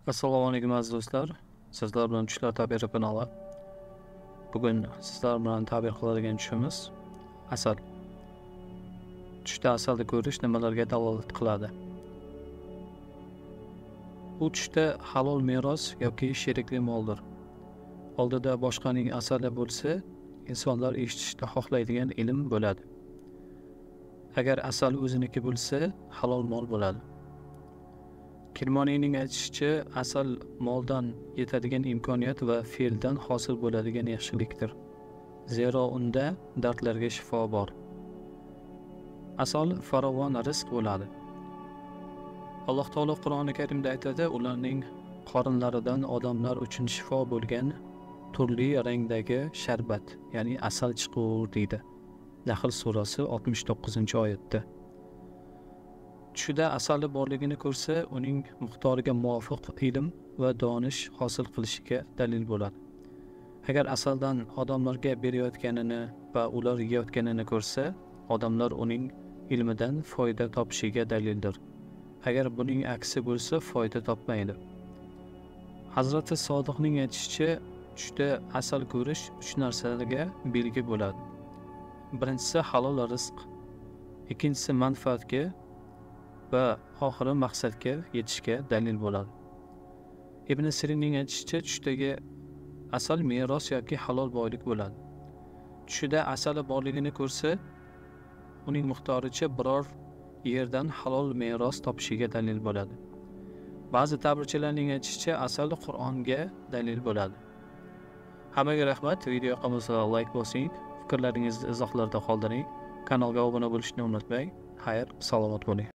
Assalomu alaykum aziz do'stlar. Sizlar bilan Tushlar tabiri kanali. Bugun sizlar bilan tabir qiladigan tushimiz asal. Tushda asalni ko'rish nimalarga dalolat qiladi? Bu tushda halol meros yoki sherikli moldir. Oldida boshqaning asali bo'lsa, insonlar eshitishni xohlaydigan ilm bo'ladi. Agar asal o'ziniki bo'lsa, halol mol bo'ladi. Kirmoniyning aytishicha, asal moldan yetadigan imkoniyat va fe'ldan hosil bo'ladigan yaxshilikdir. Zero unda dardlarga shifo bor. Asal farovon rizq bo'ladi. Alloh taolo Qur'oni Karimda aytadi, ularning qorinlaridan odamlar uchun shifo bo'lgan turli rangdagi sharbat, ya'ni asal chiqur deydi. Nahl surasi 69-oyatda. Tushida asali borligini ko'rsa, uning miqdoriga muvofiq ilm va donish hosil qilishiga dalil bo'ladi. Agar asaldan odamlarga berayotganini va ular yeyotganini ko'rsa, odamlar uning ilmidan foyda topishiga dalildir. Agar buning aksi bo'lsa, foyda topmaydi. Hazrati Sodiqning aytishicha, tushda asal ko'rish 3 narsaga belgi bo'ladi. Birinchisi halol rizq, ikkinchisi manfaatga va oxiri maqsadga yetishga dalil bo'ladi. Ibn Sirinning aytishicha, tushdagi asal meros yoki halol boylik bo'ladi. Tushida asali borligini ko'rsa, uning miqdoricha biror yerdan halol meros topishiga dalil bo'ladi. Ba'zi tabirchilarning aytishicha, asal Qur'onga dalil bo'ladi. Hammaga rahmat. Video yoqmasa like bosing, fikrlaringizni izohlarda qoldiring. Kanalga obuna bo'lishni unutmang. Xayr, salomat bo'ling.